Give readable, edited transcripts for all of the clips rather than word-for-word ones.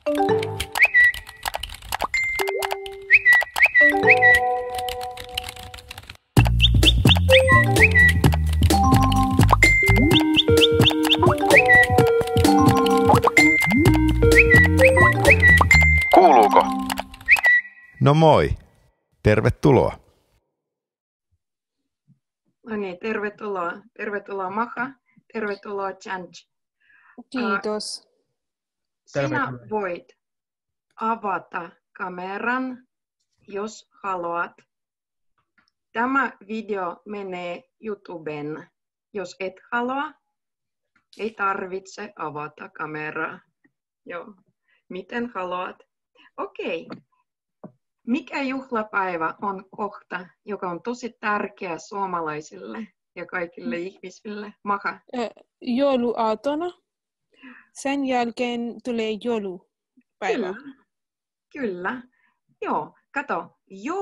Kuuluuko? No moi, tervetuloa. No niin, tervetuloa. Tervetuloa Maha. Tervetuloa Chanj. Kiitos. Sinä voit avata kameran, jos haluat. Tämä video menee YouTubeen. Jos et halua, ei tarvitse avata kameraa. Joo. Miten haluat? Okei. Mikä juhlapäivä on kohta, joka on tosi tärkeä suomalaisille ja kaikille ihmisille? Maha. Jouluaatona. Sen jälkeen tulee joulupäivä. Kyllä. Joo, kato.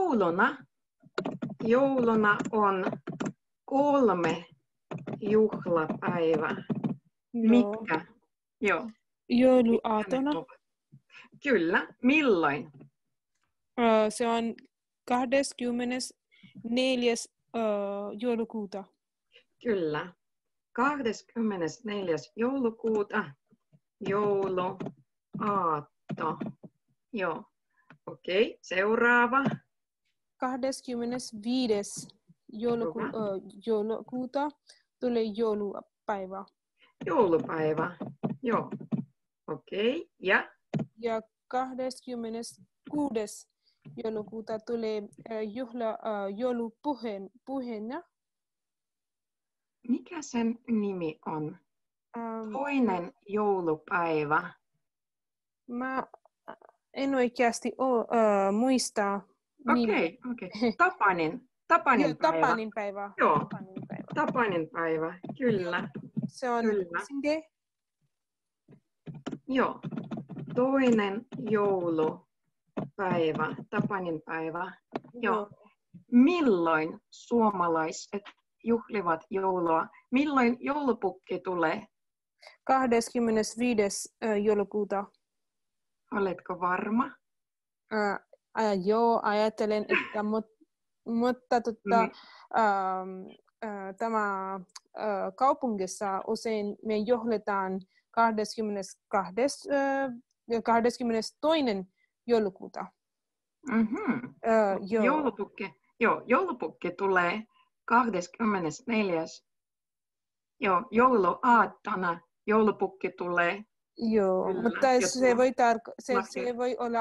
Jouluna on 3 juhlapäivää. Mitkä? Joo. Jouluaatona. Kyllä. Milloin? Se on 24. Joulukuuta. Kyllä. 24. joulukuuta. Jouluaatto. Joo. Okei, seuraava. 25. Joulukuuta tulee joulupäivä. Joulupäivä. Joo. Okei, ja? Ja 26. joulukuuta tulee joulupuheena. Mikä sen nimi on? Toinen joulupäivä. Mä en oikeasti muista. Okei. Tapanin päivä. Joo, Tapanin päivä, kyllä. Se on Boxing. Joo, toinen joulupäivä, Tapanin päivä. Joo. Milloin suomalaiset juhlivat joulua? Milloin joulupukki tulee? 25. joulukuuta. Oletko varma? Joo, ajattelen, että mutta tämä kaupungissa usein me juhlitaan 22. joulukuuta. Joulupukki tulee 24. Joo, jouluaattona joulupukki tulee. Joo, kyllä, mutta se voi olla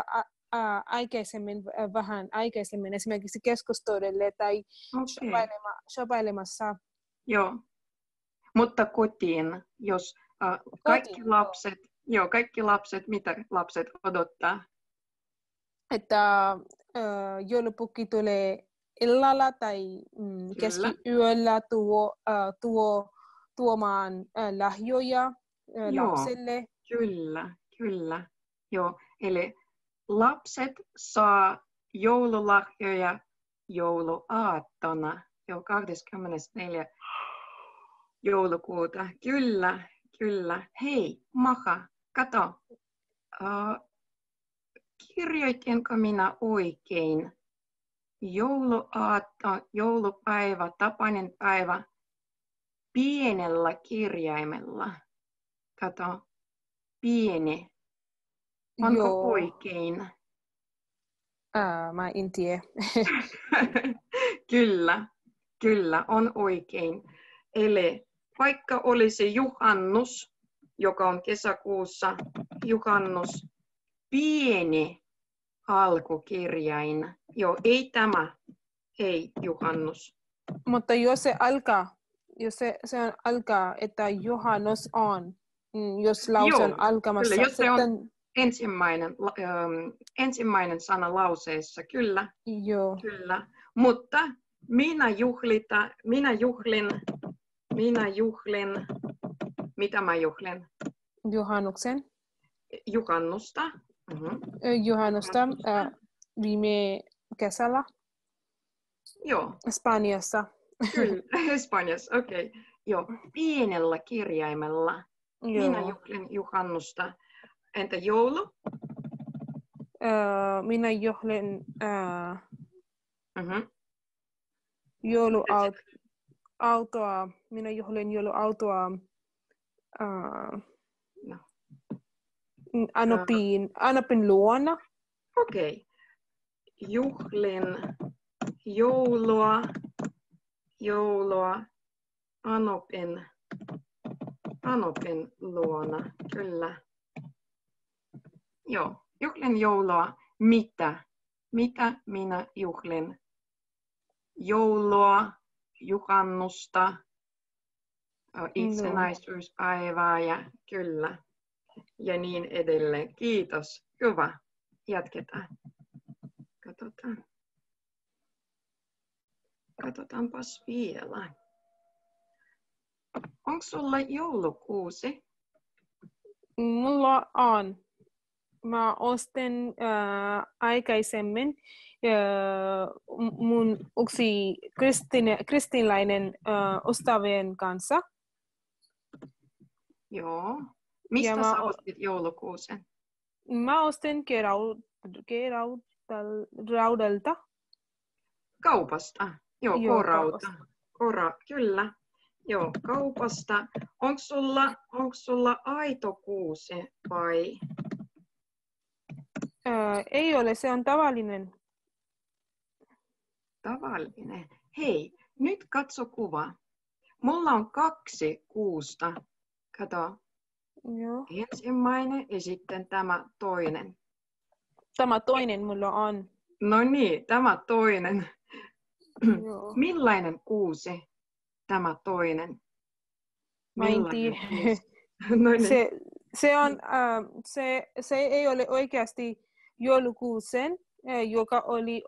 vähän aikaisemmin, esimerkiksi keskustoudelle tai shopailemassa. Joo, mutta kotiin, jos kaikki lapset, mitä lapset odottaa? Että joulupukki tulee illalla tai keskiyöllä tuomaan lahjoja lapselle. Kyllä. Joo, eli lapset saa joululahjoja jouluaattona, jo 24. joulukuuta. Kyllä. Hei, Maha, kato. Kirjoitinko minä oikein? Jouluaatto, joulupäivä, Tapanin päivä pienellä kirjaimella. Kato, pieni. Onko oikein? Mä en tiedä. Kyllä, on oikein. Eli vaikka olisi juhannus, joka on kesäkuussa, juhannus, pieni alkukirjain. Joo, ei juhannus. Mutta jos se alkaa, että juhannus on, jos lause on alkamassa. Kyllä, jos se on ensimmäinen sana lauseessa, kyllä. Joo. Kyllä. Mutta minä juhlin, mitä mä juhlin? Juhannusta. Juhannusta viime kesällä. Joo. Espanjassa. Kyllä, Espanjassa, okei. Joo, pienellä kirjaimella. Minä juhlin juhannusta. Entä joulu? Minä juhlin Mhm. jouluautoa. Minä juhlin jouluautoa No. Anopin luona. Okei. Juhlin joulua Anopin luona. Kyllä. Joo, juhlin joulua. Mitä minä juhlin? Joulua, juhannusta, itsenäisyyspäivää ja kyllä. Ja niin edelleen. Kiitos. Hyvä. Jatketaan. Katsotaanpas vielä. Onko sulla joulukuusi? Mulla on. Mä ostin aikaisemmin mun yksi kristinläinen ystävien kanssa. Joo. Mistä sä ostit joulukuusen? Mä ostin Raudalta. Kaupasta. Joo, K-rauta. Kyllä. Joo, kaupasta. Onko sulla aito kuusi vai? Ei ole, se on tavallinen. Tavallinen. Hei, nyt katso kuva. Mulla on 2 kuusta. Kato. Joo. Ensimmäinen ja sitten tämä toinen. Tämä toinen mulla on. No niin, tämä toinen. Joo. Millainen kuusi tämä toinen? Mä en tiedä. No niin. Se ei ole oikeasti joulukuusen, joka oli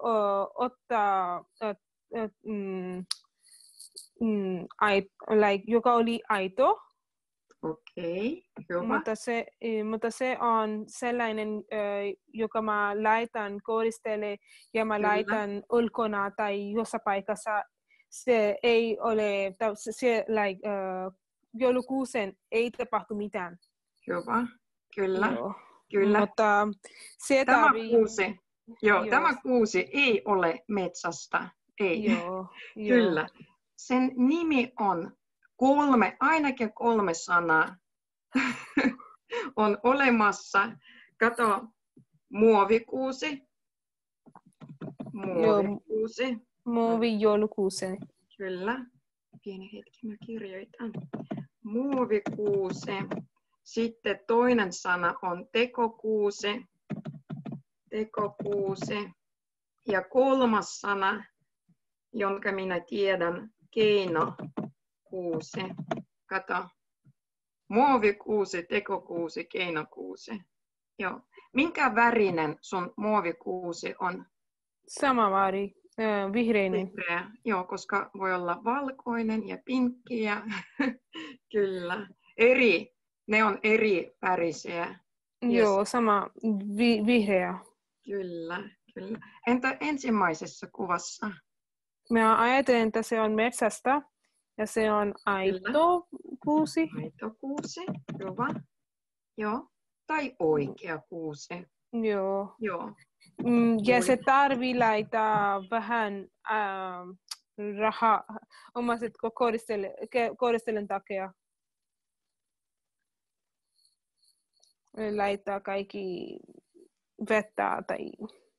joka oli aito. Okei, hyvä. Mutta se on sellainen, joka mä laitan koristele ja mä laitan ulkona tai jossain paikassa. Se ei ole, joulukuusen ei tapahtu mitään. Hyvä, kyllä. Joo. Kyllä. Mutta se tämä kuusi ei ole metsästä. Ei. Joo. Kyllä. Sen nimi on ainakin 3 sanaa on olemassa. Kato, muovikuusi. Muovijoulukuusi. Kyllä. Pieni hetki, mä kirjoitan. Muovikuusi. Sitten toinen sana on tekokuusi. Ja 3. sana, jonka minä tiedän, keinokuusi. Kato. Muovikuusi, tekokuusi, keinokuusi. Joo. Minkä värinen sun muovikuusi on? Sama väri, vihreinen. Vihreä. Joo, koska voi olla valkoinen ja pinkki ja kyllä. Ne on eri värisiä. Joo, sama vihreä. Kyllä. Entä ensimmäisessä kuvassa? Mä ajattelen, että se on metsästä ja se on aito kuusi. Aito kuusi, hyvä. Joo. Tai oikea kuusi. Joo. Joo. Ja se tarvii laittaa vähän rahaa omaiset koristelen takia. Laittaa kaikki vettä tai...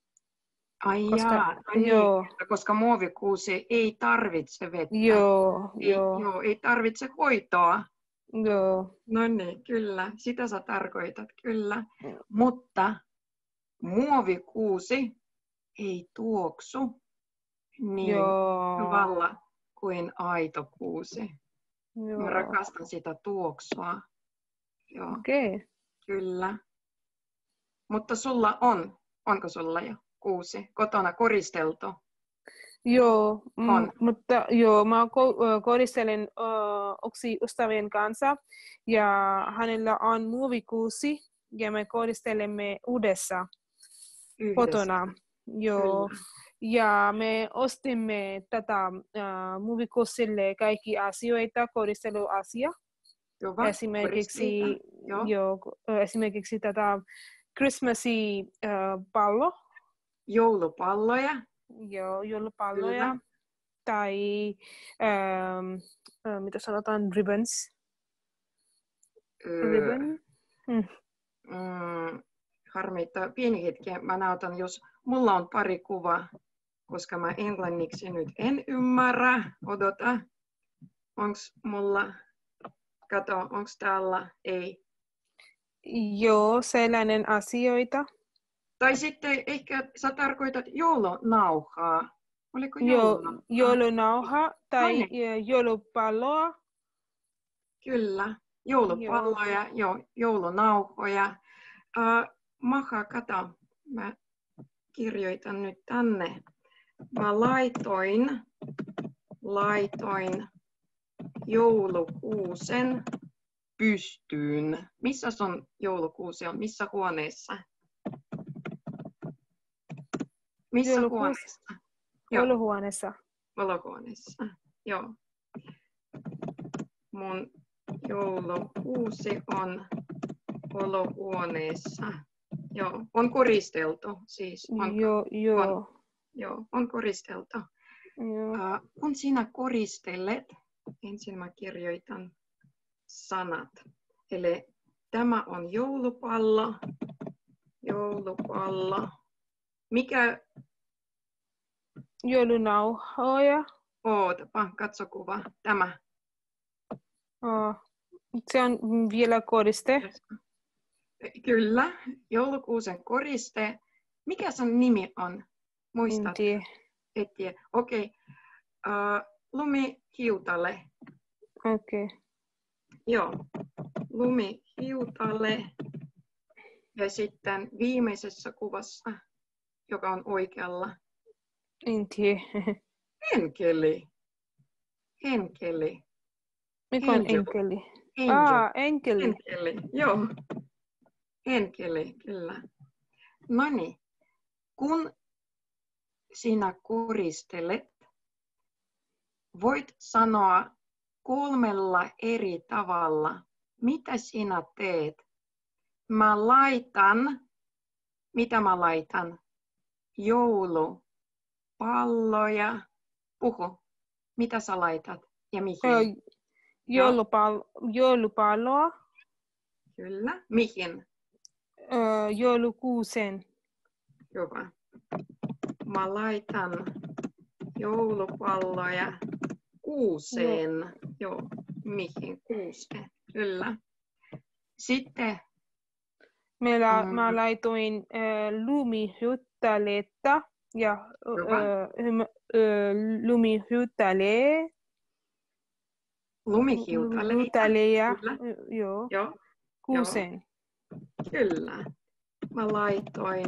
Koska muovikuusi ei tarvitse vettä. Joo. Ei tarvitse hoitoa. Joo. No niin, kyllä. Sitä sä tarkoitat, kyllä. Mutta muovikuusi ei tuoksu niin hyvällä kuin aito kuusi. Joo. Mä rakastan sitä tuoksua. Joo. Okei. Kyllä. Mutta onko sulla jo kuusi kotona koristeltu? Joo, mutta mä koristelen yksi ystävien kanssa ja hänellä on muovikuusi ja me koristelemme yhdessä kotona. Joo. Ja me ostimme tätä muovikuusille kaikki asioita, koristeluasia. Esimerkiksi tätä Christmasi pallo. Joulupalloja. Joo, joulupalloja. Kyllä. Tai mitä sanotaan, ribbons. Ribbon. Harmi, että pieni hetki. Mä näytän, jos mulla on pari kuvaa, koska mä englanniksi nyt en ymmärrä. Odota. Onks mulla, kato, onks täällä? Ei. Joo, sellainen asioita. Tai sitten ehkä sä tarkoitat joulunauhaa. Oliko Joo, joulunauhaa? joulunauha tai No niin. joulupalloa. Kyllä, joulupalloja, joulunauhoja. Maha, kato, mä kirjoitan nyt tänne. Mä laitoin joulukuusen pystyyn. Missä on joulukuusi? Missä huoneessa? Missä Joulukuusi. huoneessa? Joo. Olohuoneessa. Olohuoneessa, joo. Mun joulukuusi on olohuoneessa. Joo, on koristeltu siis. Joo. On koristeltu. Joo. Kun sinä koristelet, ensin mä kirjoitan sanat. Eli tämä on joulupallo. Mikä? Joulunauhoja. Ootapa, katso kuva. Tämä. Se on vielä koriste. Kyllä, joulukuusen koriste. Mikä sen nimi on? Muistat? Et tiedä. Okei. Lumihiutale. Okei. Joo. Lumihiutale. Ja sitten viimeisessä kuvassa, joka on oikealla. En tiedä. Enkeli. Mikä on enkeli? Enkeli. Enkeli, joo. Enkeli, kyllä. Noniin, kun sinä koristelet, voit sanoa 3 eri tavalla, mitä sinä teet. Mitä mä laitan? Joulupalloja. Puhu, mitä sä laitat ja mihin? Joulupalloa. Kyllä, mihin? Joulukuusen. Hyvä. Mä laitan joulupalloja kuuseen. Joo, mihin? Kuuseen. Kyllä. Sitten mä laitoin lumihuutaleita ja lumihiutaleja. Joo. Kuuseen. Kyllä. Mä laitoin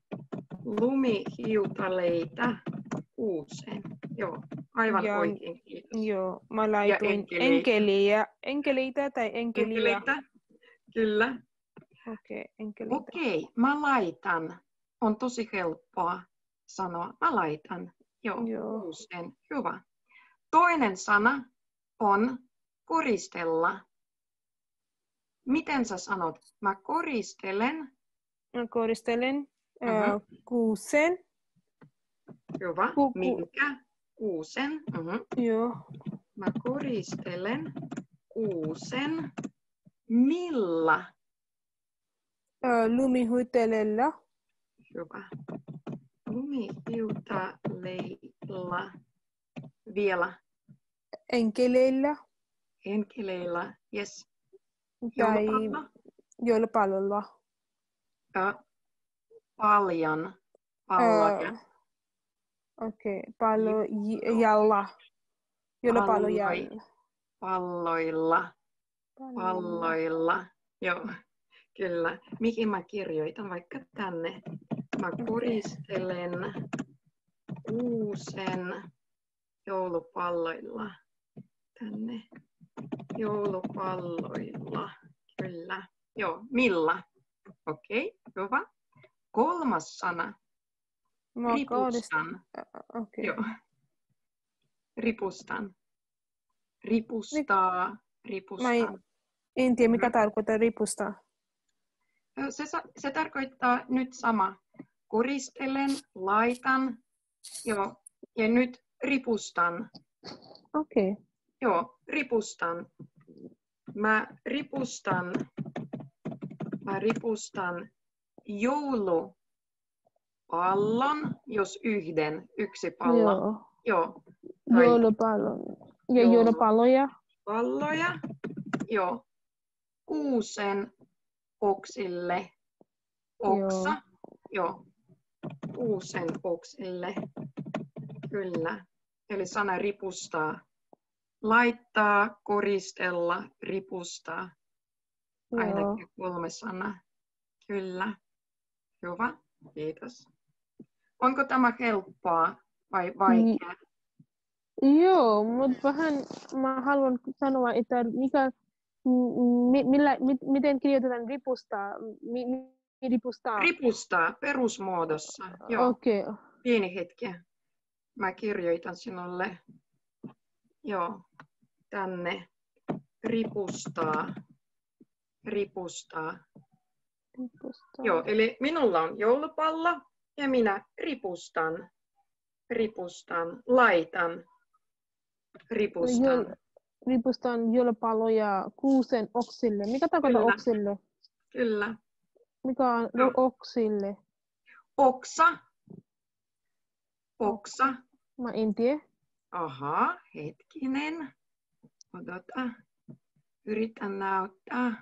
lumihiutaleita kuuseen. Joo, aivan oikein. Kiitos. Joo, mä laitoin enkeleitä tai enkeliä. Kyllä. Okei, mä laitan. On tosi helppoa sanoa. Mä laitan. Joo. Kuuseen. Hyvä. Toinen sana on koristella. Miten sä sanot? Mä koristelen. Kuusen. Hyvä. Minkä? Kuusen. Joo. Mä koristelen kuusen. Millä? Lumihuutaleilla. Hyvä. Lumihiutaleilla. Vielä. Enkeleillä. Yes. Tai joulupallolla. Paljon. Palloja. Pallojalla. Joulupallojalla. Palloilla. Joo, kyllä. Mihin mä kirjoitan vaikka tänne? Mä koristelen kuusen joulupalloilla. Tänne. Joulupalloilla. Kyllä. Joo, millä? Okei, hyvä. 3. sana. Ripustan. Joo. Ripustan. Ripustaa. Mä en tiedä, mikä tarkoittaa ripustaa. Se tarkoittaa nyt sama. Koristelen, laitan, joo, ja nyt ripustan. Okei. Joo, ripustan. Mä ripustan joulupallon, jos yksi pallo. Joo. Tai Joulupallon. Ja joulupalloja. palloja. Joo. Kuusen oksille. Oksa. Joo. Kuusen oksille. Kyllä. Eli sana ripustaa. Laittaa, koristella, ripustaa. Ainakin 3 sanaa. Kyllä. Hyvä. Kiitos. Onko tämä helppoa vai vaikeaa? Joo, mutta vähän mä haluan sanoa, että miten kirjoitetaan ripustaa? Ripustaa. Ripustaa perusmuodossa. Joo. Okei. Pieni hetki. Mä kirjoitan sinulle. Joo. Tänne. Ripustaa. Joo, eli minulla on joulupallo ja minä ripustan, laitan, ripustan. Ripustan joulupalloja kuusen oksille. Mikä tarkoittaa oksille? Kyllä. Mikä on oksille? Oksa. Mä en tiedä. Aha, hetkinen. Odota. Yritän näyttää.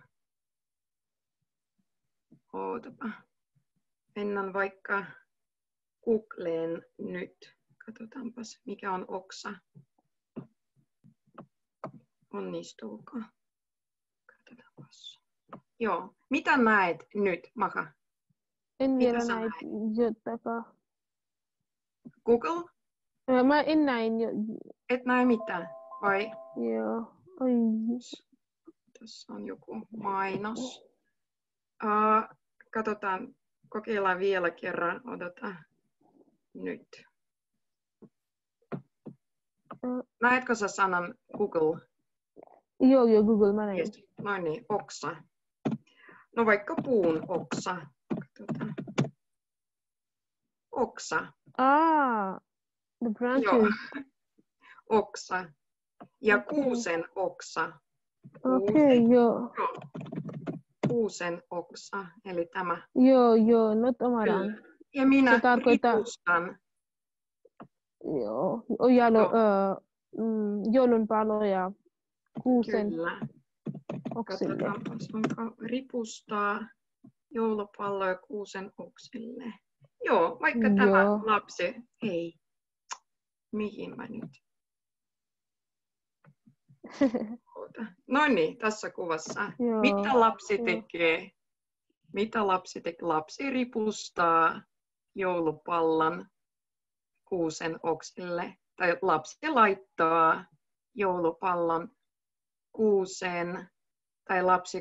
Ootapa. Mennään vaikka Googleen nyt. Katsotaanpas, mikä on oksa. Onnistuuko? Katsotaanpas. Joo. Mitä näet nyt, Maha? En vielä näe jotakaan. Google? Mä en näe. Et näe mitään, vai? Joo. Oi. Tässä on joku mainos. Katsotaan, kokeillaan vielä kerran. Odota nyt. Näetkö sä sanan Google? Joo, Google mä näin. Yes. No niin, oksa. No vaikka puun oksa. Katsotaan. Oksa. The branches. Joo. Oksa. Ja kuusen oksa. Okei, joo. Kuusen oksa, eli tämä. Joo, not omaran. Ja minä ripustan. Joo, joulunpaloja kuusen oksille. Katsotaanpas, onko ripustaa joulupalloja kuusen oksille. Joo, vaikka tämä lapsi. Hei, mihin mä nyt? No niin, tässä kuvassa. Joo. Mitä lapsi tekee? Mitä lapsi tekee? Lapsi ripustaa joulupallon kuusen oksille. Tai lapsi laittaa joulupallon kuuseen. Tai lapsi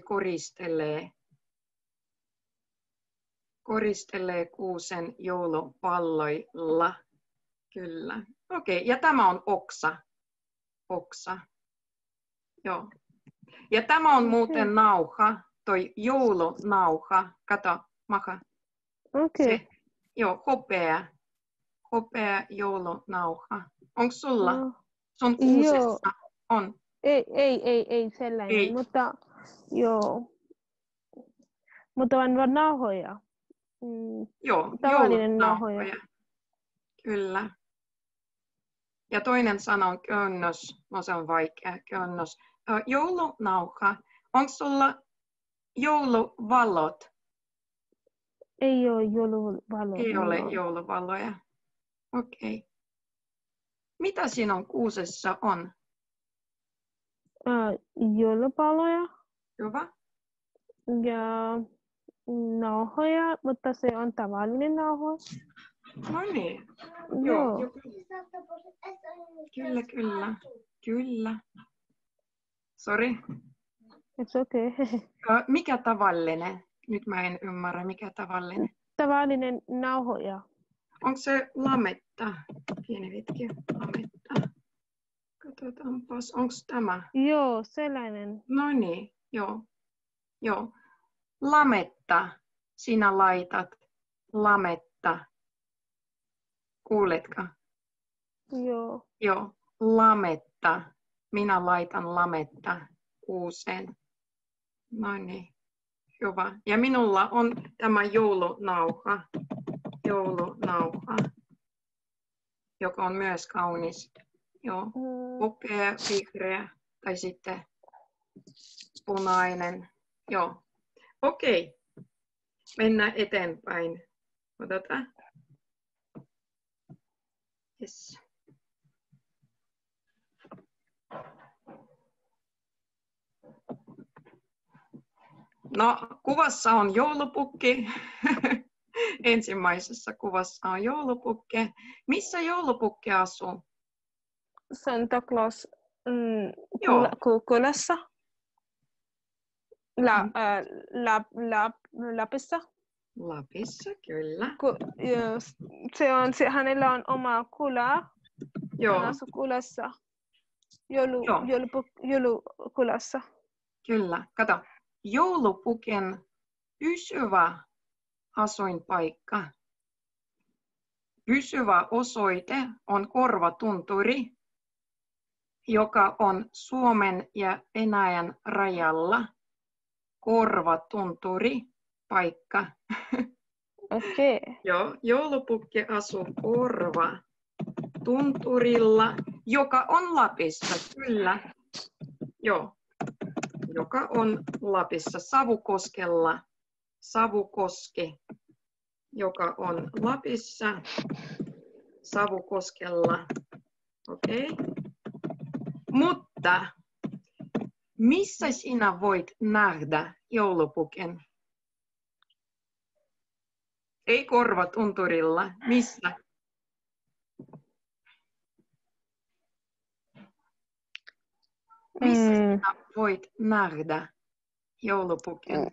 koristelee kuusen joulupalloilla. Kyllä. Okei, ja tämä on oksa. Oksa. Joo. Ja tämä on muuten nauha, toi joulunauha. Kato, Maha. Okei. Joo, hopea joulunauha. Onko sulla? Sun kuusessa on? Ei sellainen, Ei. mutta joo. Mutta on nauhoja. Joo, Tavallinen nauhoja. Kyllä. Ja toinen sana on könnös. No se on vaikea, könnös. Joulunauha. Onko sulla jouluvalot? Ei ole jouluvaloja. Ei ole jouluvaloja. Okei. Mitä sinun kuusessa on? Joulupaloja Hyvä. ja nauhoja, mutta se on tavallinen nauha. No niin. Joo. Kyllä. Sorry. It's okay. Mikä tavallinen? Nyt mä en ymmärrä, mikä tavallinen. Tavallinen nauhoja. Onko se lametta? Pieni hetki. Lametta. Katsotaanpas, onko tämä? Joo, sellainen. No niin, joo. Lametta. sinä laitat lametta? Kuuletko? Joo. Joo, lametta. Minä laitan lametta kuuseen. No niin, hyvä. Ja minulla on tämä joulunauha, joka on myös kaunis. Joo, upea, vihreä tai sitten punainen. Joo, okei. Mennään eteenpäin. Odotaan. Yes. No, kuvassa on joulupukki. Ensimmäisessä kuvassa on joulupukki. Missä joulupukki asuu? Santa Claus Joo. kylässä. Lapissa. Lapissa, kyllä. Hänellä on oma kylä. Joo. Hän asuu kylässä. Joo. Joulukylässä. Kyllä. Kato, joulupukin pysyvä asuinpaikka. Pysyvä osoite on Korvatunturi, joka on Suomen ja Venäjän rajalla. Korvatunturi, paikka. Okei. Joo, joulupukki asuu Korvatunturilla, joka on Lapissa, kyllä. Joo, joka on Lapissa, Savukoskella. Savukoski, joka on Lapissa, Savukoskella. Okei. Mutta missä sinä voit nähdä joulupukin? Ei Korvatunturilla. Missä? Missä sinä voit nähdä joulupukin?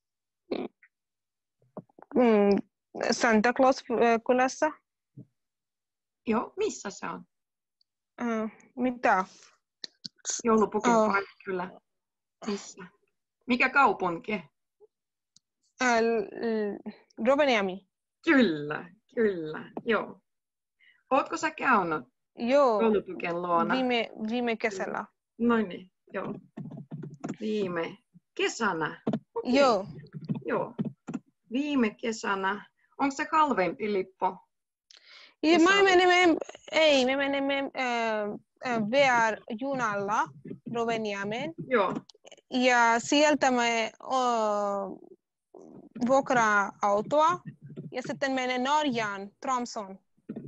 Santa Claus kylässä. Joo, missä se on? Mitä? Joulupukin kyllä. Missä? Mikä kaupunki? Rovaniemi. Kyllä, kyllä, joo. Ootko sä käynyt joulupukin luona? Viime kesällä. No niin, joo. Viime kesänä? Okay. Joo. Joo. Viime kesänä. Onko se halvempi lippu? Me menemme VR-junalla Rovaniemeen. Joo. Ja sieltä me vuokraa autoa ja sitten menen Norjaan, Tromsøn.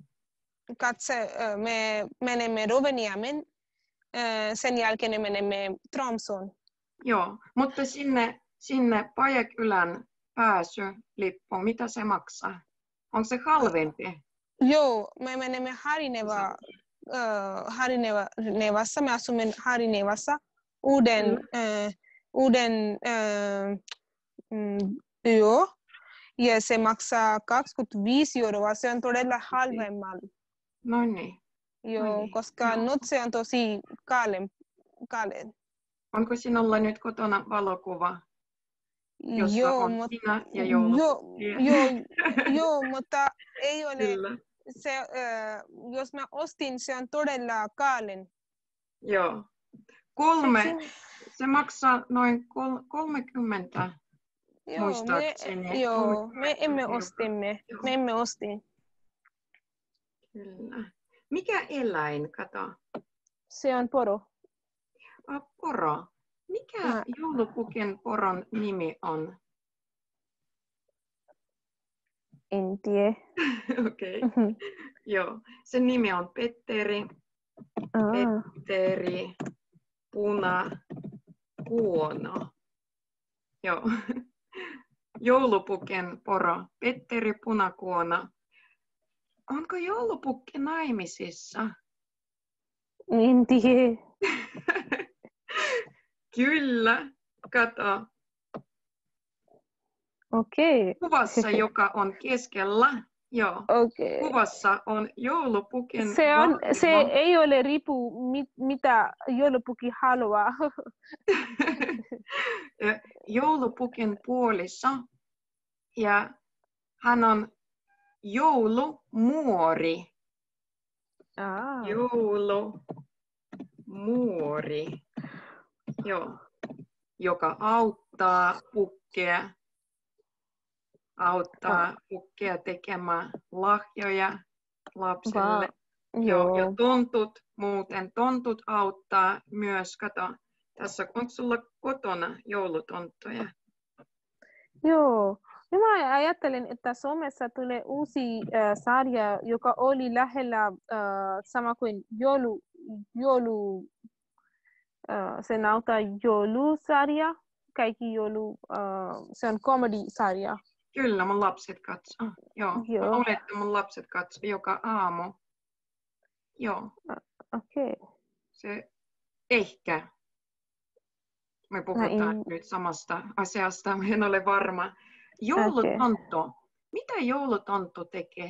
Me menemme Rovaniemeen, sen jälkeen me menemme Tromsøn. Joo, mutta sinne Pajakylän pääsylippu, mitä se maksaa? Onko se halvempi? Joo, me menemme Harinevassa, me asumme Harinevassa, uuden yö, ja se maksaa 25 €, se on todella halvemmalla. No niin. Joo, koska nyt se on tosi kalleen. Onko sinulla nyt kotona valokuva? Jossa on sinä ja joulupukki. Joo, mutta ei ole. Kyllä. Jos mä ostin, se on todella kalleen. Joo. Se maksaa noin 30 muistaakseni. Me emme osti. Kyllä. Mikä eläin, kato? Se on poro. Poro. Mikä joulupukin poron nimi on? En tiedä. Okei. Joo. Sen nimi on Petteri. Petteri Punakuono. Joo. Joulupukin poro. Petteri Punakuono. Onko joulupukki naimisissa? En tiedä. Kyllä. Kato. Okei. Kuvassa, joka on keskellä. Joo. Okay. Kuvassa on joulupukin se ei ole riipu mitä joulupukki haluaa. Joulupukin puoliso Ja hän on joulumuori. Joulumuori. Joo. Joka auttaa pukkia tekemään lahjoja lapsille. Joo. Ja tontut auttaa myös. Kato, tässä onko sulla kotona joulutonttuja? Joo. Ja mä ajattelin, että Suomessa tulee uusi sarja, joka oli lähellä sama kuin se näyttää joulusarja. Kaikki se on comedy-sarja. Kyllä, mun lapset katsoo. Joo. Mä luulen, että mun lapset katsoo joka aamu. Joo. Okei. Se ehkä. Me puhutaan nyt samasta asiasta, en ole varma. Joulutonttu. Mitä joulutonttu tekee?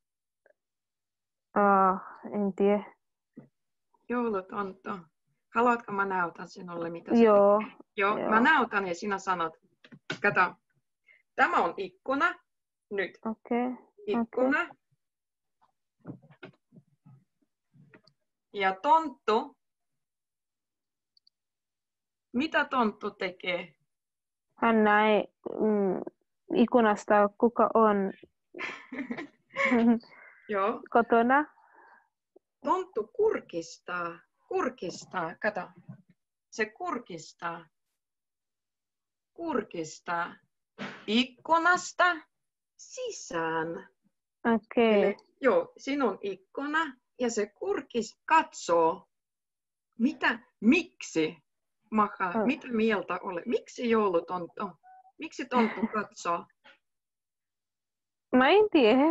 En tiedä. Joulutonttu. Haluatko mä näytän sinulle, mitä se Joo. tekee? Joo. Mä näytän ja sinä sanot. Kato. Tämä on ikkuna. Nyt. Ikkuna. Ja tonttu. Mitä tonttu tekee? Hän näe ikkunasta, kuka on Joo. kotona. Tonttu kurkistaa. Kato. Se kurkistaa ikkunasta sisään. Okei. Joo, sinun ikkuna ja se katsoo. Miksi? Maha, mitä mieltä olet? Miksi joulutonttu? Miksi tonttu katsoo? Mä en tiedä.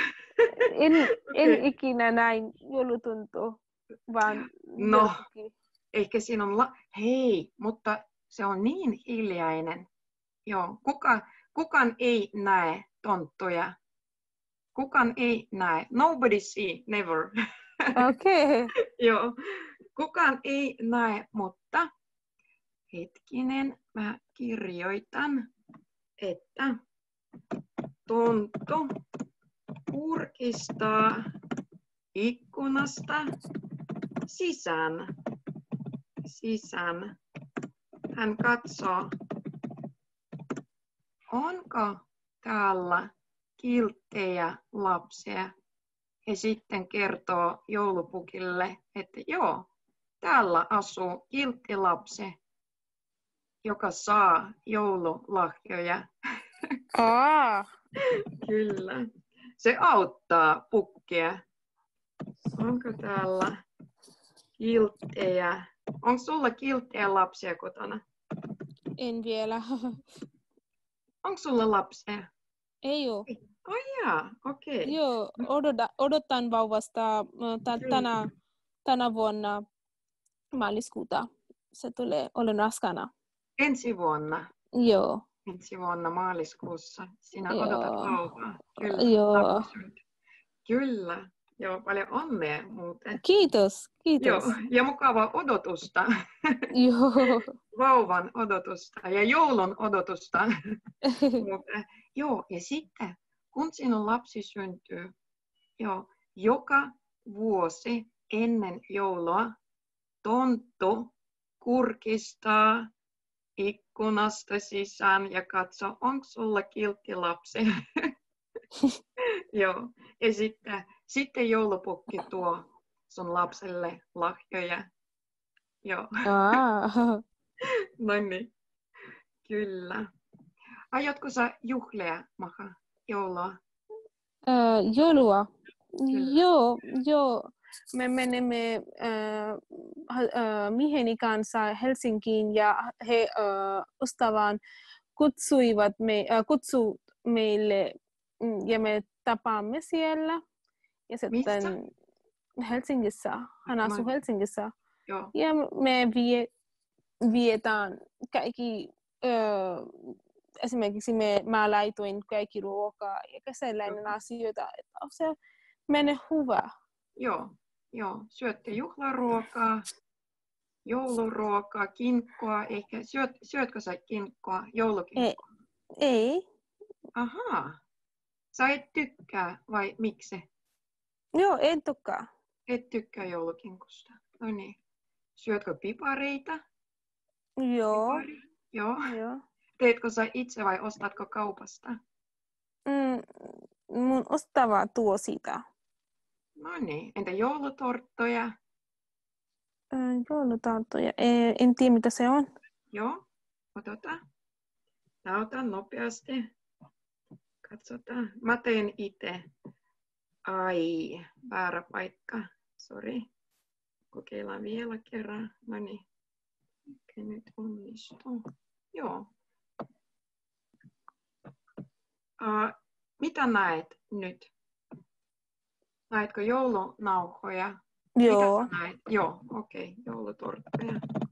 En ikinä näin joulutonttu, vaan no, ehkä siinä on hei, mutta se on niin hiljainen. Joo, kukaan ei näe tonttuja. Kukaan ei näe. Nobody see, never. Okei. Joo, kukaan ei näe, mutta hetkinen, mä kirjoitan, että tonttu kurkistaa ikkunasta sisään. Hän katsoo, onko täällä kilttejä lapsia? Ja sitten kertoo joulupukille, että joo, täällä asuu kiltti lapsi, joka saa joululahjoja. Kyllä. Se auttaa pukkia. Onko täällä kilttejä? Onko sulla kilttejä lapsia kotona? En vielä. Onko sulla lapsia? Ei ole. Jaa, okei. Joo, odotan vauvasta tänä vuonna maaliskuuta. Se tulee, olen raskana. Ensi vuonna? Joo. Ensi vuonna maaliskuussa. Sinä odotat vauvaa. Kyllä. Joo. Kyllä. Joo, paljon onnea muuten. Kiitos. Joo, ja mukavaa odotusta. Joo. Vauvan odotusta ja joulun odotusta. Joo, ja sitten kun sinun lapsi syntyy, joka vuosi ennen joulua tonttu kurkistaa ikkunasta sisään ja katsoo, onko sulla kiltti lapsi. Joo, ja sitten joulupukki tuo sun lapselle lahjoja. Joo. No niin, kyllä. Aiotko sä juhlia, Maha, joulua? Joulua? Joo. Me menemme mieheni kanssa Helsinkiin ja he ystävän kutsui meille ja me tapaamme siellä. Ja sitten Helsingissä, hän asuu Helsingissä. Joo. Ja me vietään kaikki, esimerkiksi mä laitoin kaikki ruokaa ja sellainen asioita, että se menee hyvä. Joo. Syötte juhlaruokaa, jouluruokaa, kinkkua, ehkä syötkö sä kinkkua, joulukinkkua? Ei. Ahaa. Sä et tykkää vai miksi? Joo, en tykkää. Et tykkää joulukinkusta. No niin. Syötkö pipareita? Joo. Joo. Joo. Teetkö sä itse vai ostatko kaupasta? Mun ostava tuo sitä. No niin. Entä joulutorttoja? Joulutarttoja. En tiedä mitä se on. Joo. Odota. Näytän nopeasti. Katsotaan. Mä teen itse. Ai, väärä paikka. Sori. Kokeillaan vielä kerran. No niin. Okei, nyt onnistuu. Joo. Mitä näet nyt? Näetkö joulunauhoja? Joo. Mitä näet? Joo, okei. Joulutortteja.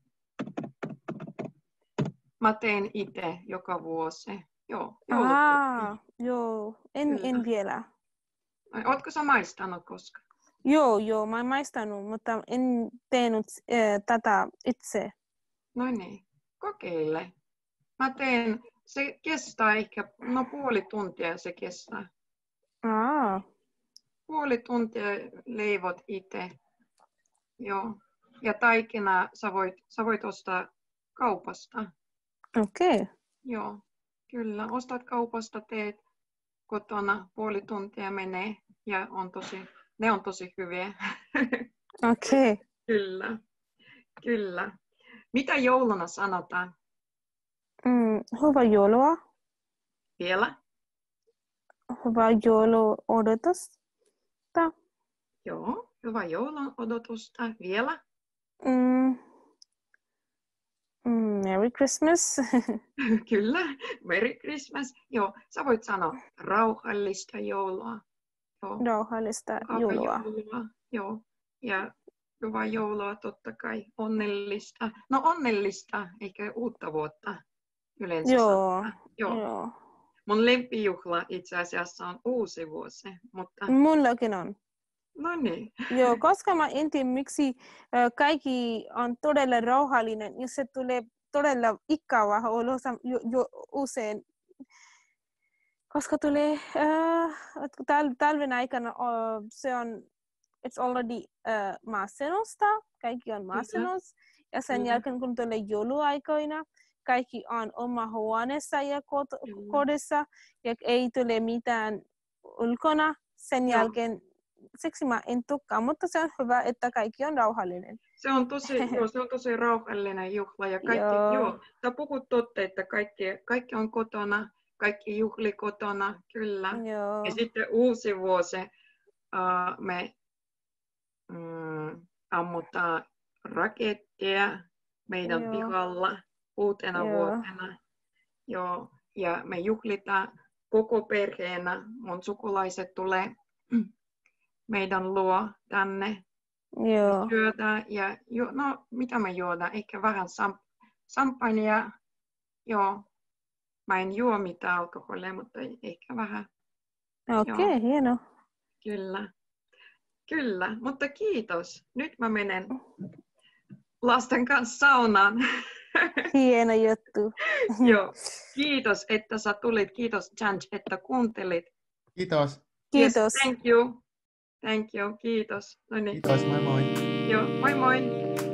Mä teen itse joka vuosi. Joo, joulutortteja. Joo. En vielä. Ootko sä maistanut koskaan? Joo, mä oon maistanut, mutta en tehnyt tätä itse. No niin, kokeile. Mä teen, se kestää ehkä, puoli tuntia se kestää. Puoli tuntia leivot itse. Joo. Ja taikina sä voit ostaa kaupasta. Okei. Joo, kyllä. Ostat kaupasta, teet kotona, puoli tuntia menee ja ne on tosi hyviä. Okei. Kyllä. Mitä jouluna sanotaan? Hyvää joulua. Vielä? Hyvää jouluodotusta. Joo, hyvää joulun odotusta. Vielä? Merry Christmas. Kyllä, Merry Christmas. Joo, sä voit sanoa rauhallista joulua. Joo. Rauhallista joulua. Joo, ja hyvää joulua totta kai. Onnellista. No onnellista, ehkä uutta vuotta yleensä. Joo. Mun lempijuhla itse asiassa on uusi vuosi. Mutta... Mullakin on. No niin. Joo, koska mä en tiedä, miksi kaikki on todella rauhallinen, jos se tulee todella ikävä olo usein. Koska tulee talven aikana se on it's already masennusta, kaikki on masennus. Ja sen jälkeen kun tulee jouluaikoina, kaikki on oma huoneessa ja kodissa ja ei tule mitään ulkona. Sen jälkeen siksi mä en tykkää, mutta se on hyvä, että kaikki on rauhallinen. Se on tosi rauhallinen juhla ja kaikki, sä puhut totta, että kaikki on kotona, kaikki juhli kotona, kyllä. Joo. Ja sitten uusi vuosi me ammutaan raketteja meidän pihalla uutena vuotena. Joo. Ja me juhlitaan koko perheenä, mun sukulaiset tulee meidän luo tänne. Joo. Syödään ja mitä me juodaan? Ehkä vähän sampania. Joo. Mä en juo mitään alkoholia, mutta ehkä vähän. Okei, hieno. Kyllä, mutta kiitos. Nyt mä menen lasten kanssa saunaan. Hieno juttu. Joo. Kiitos, että sä tulit. Kiitos, Janj, että kuuntelit. Kiitos. Kiitos. Yes, thank you. Kiitos. No niin. Kiitos, moi moi. Joo, moi moi.